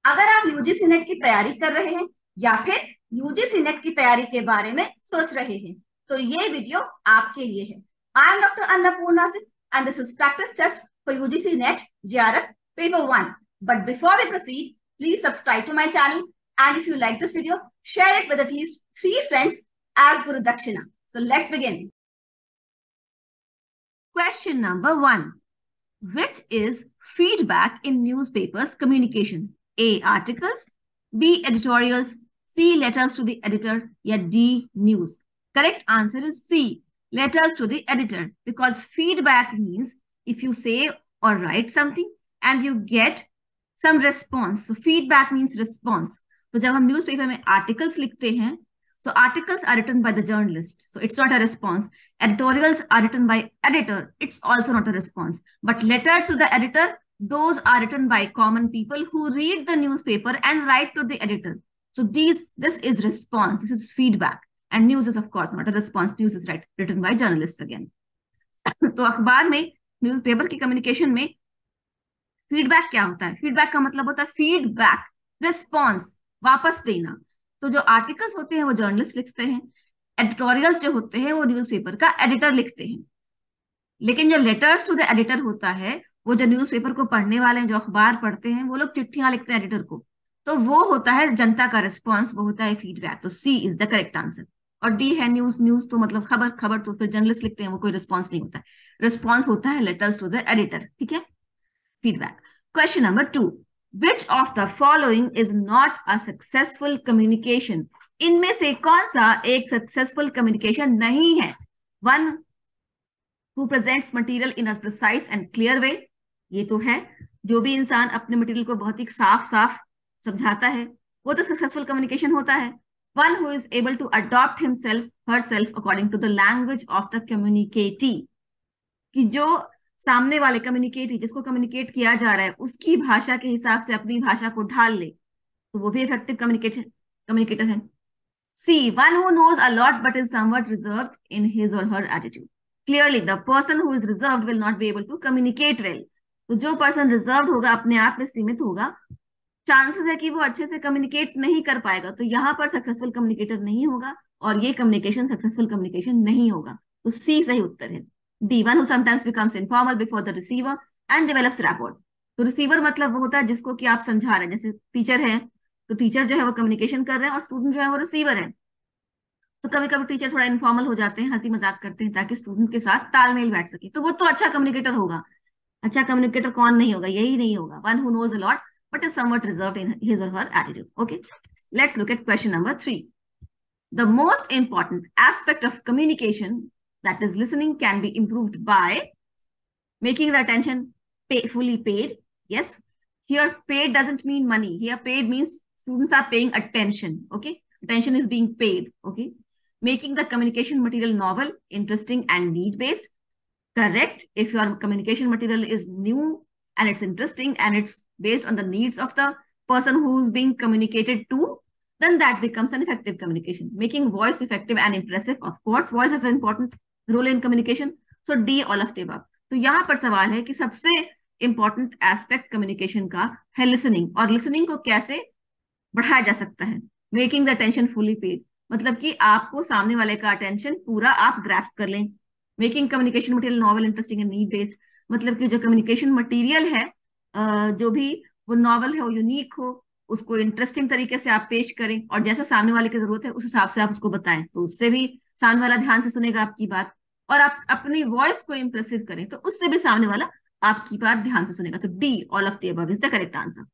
अगर आप UGC net की तैयारी कर रहे हैं या फिर यूजीसी नेट की तैयारी के बारे में सोच रहे हैं तो ये वीडियो आपके लिए है। I am doctor Annapurna Singh and this is practice test for UGC NET JRF paper 1। But before we proceed, please subscribe to my channel and if you like this video, share it with at least 3 friends as Guru Dakshina. So let's begin. Question number 1. Which is feedback in newspapers communication? A. Articles, B. Editorials, C. Letters to the editor, या D. News? Correct answer is C. Letters to the editor, because feedback means if you say or write something and you get some response. So feedback means response. तो जब हम newspaper में articles लिखते हैं, so articles are written by the journalist, so it's not a response. Editorials are written by editor, it's also not a response. But letters to the editor, those are written by common people who read the newspaper and write to the editor. So this is response, this is feedback. And news is of course not a response. News is written by journalists again. तो अखबार में, newspaper की communication में feedback क्या होता है? Feedback का मतलब होता है फीडबैक, रिस्पॉन्स, वापस देना। तो जो आर्टिकल्स होते हैं वो जर्नलिस्ट लिखते हैं, एडिटोरियल्स जो होते हैं वो न्यूज़पेपर का एडिटर लिखते हैं। लेकिन जो लेटर्स टू द एडिटर होता है, वो जो न्यूज़पेपर को पढ़ने वाले हैं, जो अखबार पढ़ते हैं, वो लोग चिट्ठियां लिखते हैं एडिटर को, तो वो होता है जनता का रिस्पॉन्स, वो होता है फीडबैक। तो C is the correct answer. और डी है न्यूज। न्यूज तो मतलब खबर, खबर तो फिर जर्नलिस्ट लिखते हैं, वो कोई रिस्पॉन्स नहीं होता है। रिस्पॉन्स होता है लेटर्स टू द एडिटर। ठीक है, feedback. Question number 2. Which of the following is not a successful communication? इनमें से कौन सा एक सक्सेसफुल कम्युनिकेशन नहीं है? 1. Who presents material in a precise and clear way? ये तो है, जो भी इंसान अपने मटेरियल को बहुत ही साफ साफ समझाता है वो तो सक्सेसफुल कम्युनिकेशन होता है। 1. Who is able to adopt himself herself according to the language of the communicatee, कि जो सामने वाले कम्युनिकेटी, जिसको कम्युनिकेट किया जा रहा है, उसकी भाषा के हिसाब से अपनी भाषा को ढाल ले, तो वो भी इफेक्टिव कम्युनिकेटर है। C. 1. Who knows a lot but is somewhat reserved in his or her attitude. Clearly the person who is reserved will not be able to communicate well. तो जो पर्सन रिजर्व्ड होगा, अपने आप में सीमित होगा, chances है कि वो अच्छे से कम्युनिकेट नहीं कर पाएगा। तो यहाँ पर सक्सेसफुल कम्युनिकेटर नहीं होगा और ये कम्युनिकेशन सक्सेसफुल कम्युनिकेशन नहीं होगा। तो सी सही उत्तर है। D. 1. Who sometimes becomes informal before the receiver and develops rapport. तो रिसीवर मतलब वो होता है जिसको कि आप समझा रहे हैं, जैसे टीचर है, तो टीचर जो है वो कम्युनिकेशन कर रहे हैं और स्टूडेंट जो है वो रिसीवर है। तो कभी कभी टीचर थोड़ा इनफॉर्मल हो जाते हैं, हंसी मजाक करते हैं ताकि स्टूडेंट के साथ तालमेल बैठ सके, तो वो तो अच्छा कम्युनिकेटर होगा। अच्छा कम्युनिकेटर कौन नहीं होगा? यही नहीं होगा। 1. Who knows a lot but is somewhat reserved in his or her attitude. Okay, let's look at question number 3. The most important aspect of communication, that is listening, can be improved by making the attention fully paid. Yes, here paid doesn't mean money. Here paid means students are paying attention. Okay, attention is being paid. Okay, making the communication material novel, interesting and need based. Correct. If your communication material is new and it's interesting and it's based on the needs of the person who's being communicated to, then that becomes an effective communication. Making voice effective and impressive. Of course, voice has an important role in communication. So D, all of the above. तो यहाँ पर सवाल है कि सबसे important aspect communication का है listening, और लिसनिंग को कैसे बढ़ाया जा सकता है? Making the attention fully paid, मतलब कि आपको सामने वाले का अटेंशन पूरा आप ग्रास्प कर लें। Making communication material novel, interesting and need based, मतलब कि जो कम्युनिकेशन मटेरियल है, जो भी वो नॉवल है, वो यूनिक हो, उसको इंटरेस्टिंग तरीके से आप पेश करें और जैसा सामने वाले की जरूरत है उस हिसाब से आप उसको बताएं, तो उससे भी सामने वाला ध्यान से सुनेगा आपकी बात। और आप अपनी वॉइस को इंप्रेसिव करें तो उससे भी सामने वाला आपकी बात ध्यान से सुनेगा। तो D, all of the above is the correct answer.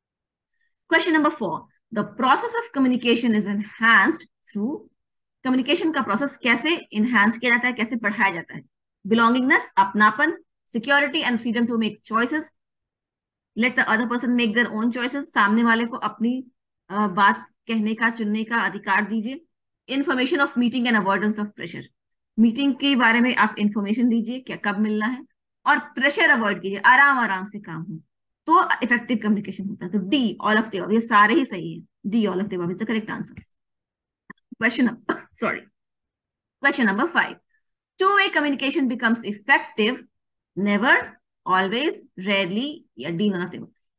Question number 4. The process of communication is enhanced through, communication का प्रोसेस कैसे इनहांस किया जाता है, कैसे बढ़ाया जाता है? बिलोंगिंगनेस, अपनापन, security and freedom to make choices, let the other person make their own choices, सामने वाले को अपनी बात कहने का, चुनने का अधिकार दीजिए। Information of meeting and avoidance of pressure, meeting के बारे में आप इंफॉर्मेशन दीजिए, क्या कब मिलना है, और प्रेशर अवॉइड कीजिए, आराम आराम से काम हो, तो इफेक्टिव कम्युनिकेशन होता है। तो D, all of the above, ये सारे ही सही है। D, all of the above is the correct answer. Question number 5. Two-way communication becomes effective never, always, rarely, या D, none of them.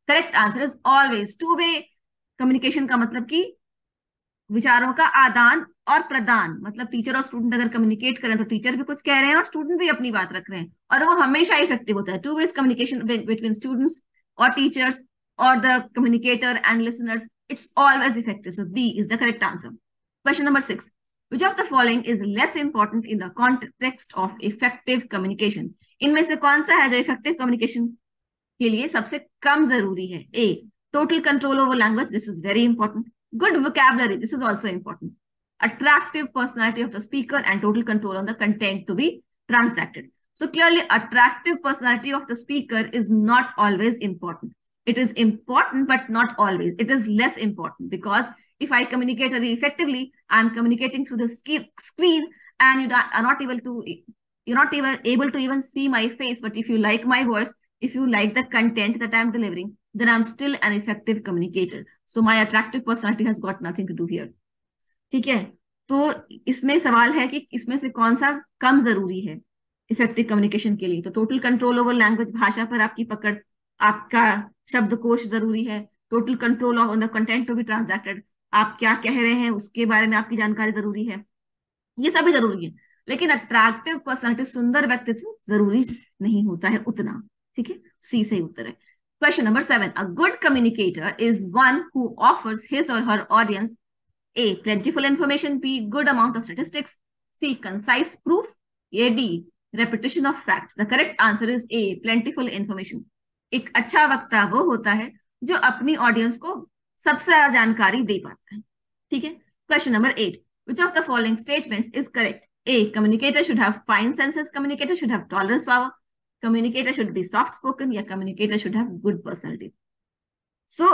Correct answer is always two way communication का मतलब कि विचारों का आदान और प्रदान, मतलब टीचर और स्टूडेंट अगर कम्युनिकेट करें तो टीचर भी कुछ कह रहे हैं और स्टूडेंट भी अपनी बात रख रहे हैं, और वो हमेशा इफेक्टिव होता है. Two ways communication between students और टीचर्स और the communicator and listeners, it's always effective. So B is the correct answer. Question number 6. Which of the following is less important in the context of effective communication? इनमें से कौन सा है जो effective communication के लिए सबसे कम जरूरी है? A, total control over language, this is very important. Good vocabulary, this is also important. Attractive personality of the speaker and total control on the content to be transacted. So clearly attractive personality of the speaker is not always important. It is important but not always. It is less important because if I communicate very effectively, I'm communicating through the screen and you are not able to, you're not even able to even see my face. But if you like my voice, if you like the content that I'm delivering, then I'm still an effective communicator. So my attractive personality has got nothing to do here. ठीक है, तो इसमें सवाल है कि इसमें से कौन सा कम जरूरी है इफेक्टिव कम्युनिकेशन के लिए. तो टोटल कंट्रोल ओवर लैंग्वेज, भाषा पर आपकी पकड़, आपका शब्दकोश जरूरी है. Total control on the content to be transacted, आप क्या कह रहे हैं उसके बारे में आपकी जानकारी जरूरी है. ये सभी जरूरी है, लेकिन अट्रैक्टिव पर्सनालिटी, सुंदर व्यक्तित्व जरूरी नहीं होता है उतना. ठीक है, सी सही उत्तर है. Question number 7. A good communicator is one who offers his और her audience A, plentiful information, B, good amount of statistics, C, concise proof, A, D, repetition of facts. The correct answer is A, plentiful information. एक अच्छा वक्ता वो होता है जो अपनी audience को सबसे ज्यादा जानकारी दे पाता है. ठीक है. Question number 8. Which of the following statements is correct? A, communicator should have fine senses, communicator should have tolerance power, communicator should be soft spoken, या communicator should have good personality. So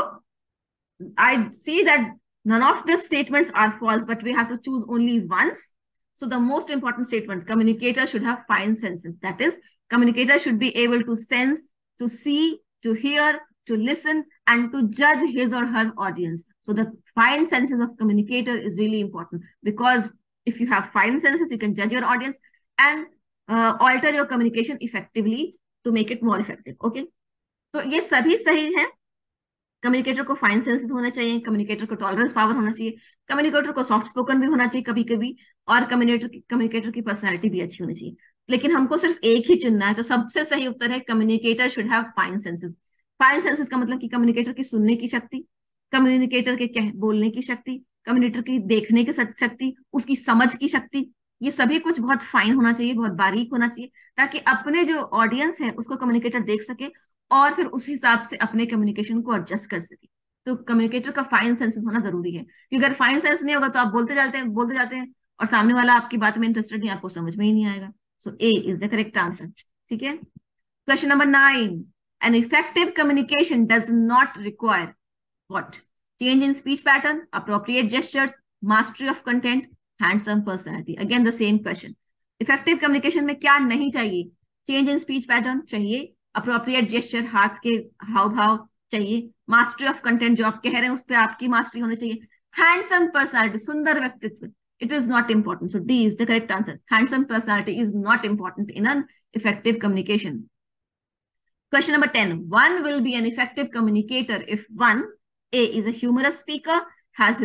I see that none of these statements are false, but we have to choose only once. So the most important statement, communicator should have fine senses. That is, communicator should be able to sense, to see, to hear, to listen, and to judge his or her audience. So the fine senses of communicator is really important, because if you have fine senses, you can judge your audience and alter your communication effectively to make it more effective. Okay, तो ये सभी सही है. Communicator को fine sense होना चाहिए, communicator को tolerance power होना चाहिए, कम्युनिकेटर को सॉफ्ट स्पोकन भी होना चाहिए कभी कभी, और कम्युनिकेटर की पर्सनैलिटी भी अच्छी होनी चाहिए. लेकिन हमको सिर्फ एक ही चुनना है, तो सबसे सही उत्तर है communicator should have fine senses. Fine senses का मतलब कि कम्युनिकेटर की सुनने की शक्ति, कम्युनिकेटर के बोलने की शक्ति, कम्युनिकेटर की देखने की शक्ति, उसकी समझ की शक्ति, ये सभी कुछ बहुत फाइन होना चाहिए, बहुत बारीक होना चाहिए, ताकि अपने जो ऑडियंस है उसको कम्युनिकेटर देख सके और फिर उस हिसाब से अपने कम्युनिकेशन को एडजस्ट कर सके. तो कम्युनिकेटर का फाइन सेंस होना जरूरी है, क्योंकि अगर फाइन सेंस नहीं होगा तो आप बोलते जाते हैं और सामने वाला आपकी बात में इंटरेस्टेड नहीं, आपको समझ में ही नहीं आएगा. So A is the correct answer. ठीक है. Question number 9. An effective communication does not require what? Change in speech pattern, appropriate gestures, mastery of content, handsome personality. Again the same question. Effective communication में क्या नहीं चाहिए? Change in speech pattern चाहिए, appropriate gesture, हाथ के हाव भाव चाहिए, mastery of content, जो आप कह रहे हैं उस पर आपकी मास्टरी होनी चाहिए, हैंडसम पर्सनालिटी, सुंदर व्यक्तित्व, it is not important. So D is the correct answer. Handsome personality is not important in an effective communication. Question number 10. One will be an effective communicator if one, A, is a humorous speaker, has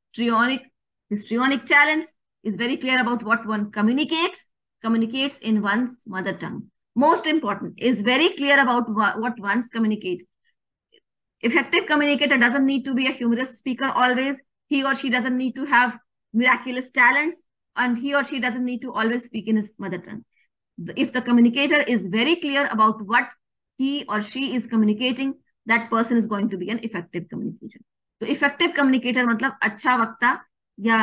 histrionic talents, is very clear about what one communicates in one's mother tongue. Most important, is very clear about what one's communicate. Effective communicator doesn't need to be a humorous speaker always. He or she doesn't need to have miraculous talents, and he or she doesn't need to always speak in his mother tongue. If the communicator is very clear about what he or she is communicating, that person is going to be an effective communicator. तो effective communicator मतलब अच्छा वक्ता या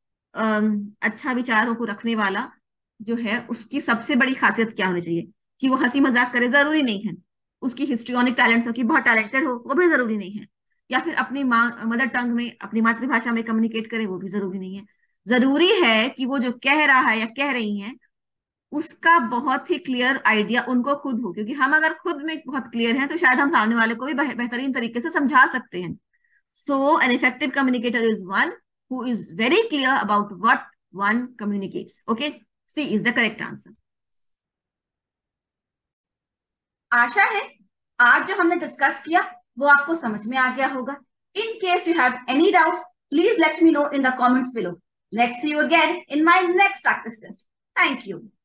अच्छा विचारों को रखने वाला जो है, उसकी सबसे बड़ी खासियत क्या होनी चाहिए? कि वो हंसी मजाक करे, जरूरी नहीं है. उसकी हिस्ट्रियोनिक टैलेंट्स हो, कि बहुत टैलेंटेड हो, वो भी जरूरी नहीं है. या फिर अपनी मदर टंग में, अपनी मातृभाषा में कम्युनिकेट करे, वो भी जरूरी नहीं है. जरूरी है कि वो जो कह रहा है या कह रही है उसका बहुत ही क्लियर आइडिया उनको खुद हो, क्योंकि हम अगर खुद में बहुत क्लियर हैं तो शायद हम सामने वाले को भी बेहतरीन तरीके से समझा सकते हैं. So an effective communicator is one who is very clear about what one communicates. Okay, C is the correct answer. आशा है आज जो हमने डिस्कस किया वो आपको समझ में आ गया होगा। In case you have any doubts, please let me know in the comments below. Let's see you again in my next practice test. Thank you.